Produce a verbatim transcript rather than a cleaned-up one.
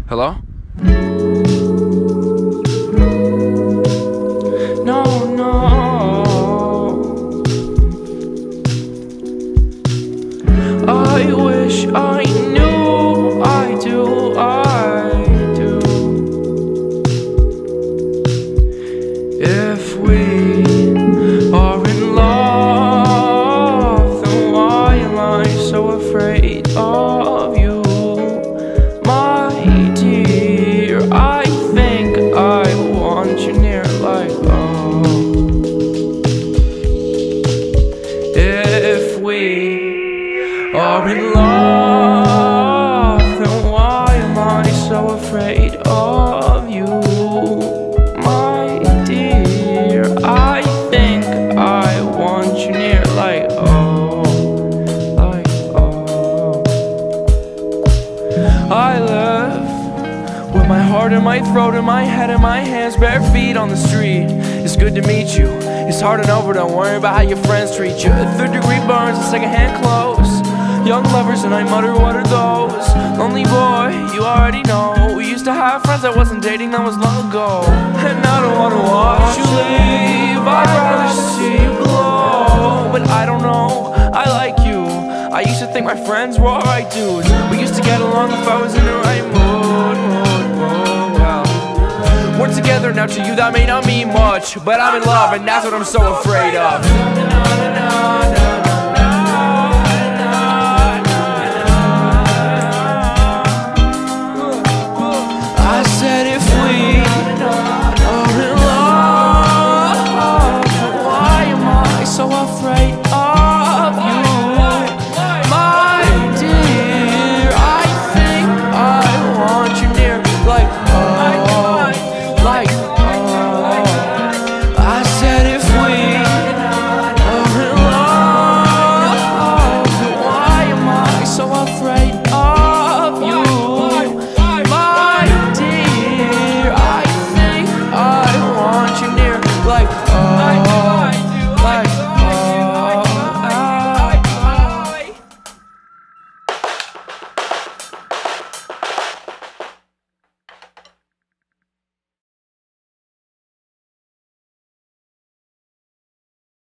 Hello? No, no. I wish I knew. I do, I do. If we are in love, then why am I so afraid of you? My dear, I think I want you near like oh. If we are in love, then why am I so afraid of you? My dear, I think I want you near like oh, like oh. I live with my heart in my throat and my head in my hands, bare feet on the street. It's good to meet you. It's hard and over, don't worry about how your friends treat you. Third degree burns and secondhand clothes. Young lovers and I mutter, what are those? Lonely boy, you already know. We used to have friends I wasn't dating, that was long ago. And I don't wanna watch you leave, I'd rather see you glow. But I don't know, I like you. I used to think my friends were alright dudes. We used to get along if I was in the right mood, mood, mood. Well, we're together now, to you that may not mean much, but I'm in love and that's what I'm so afraid of.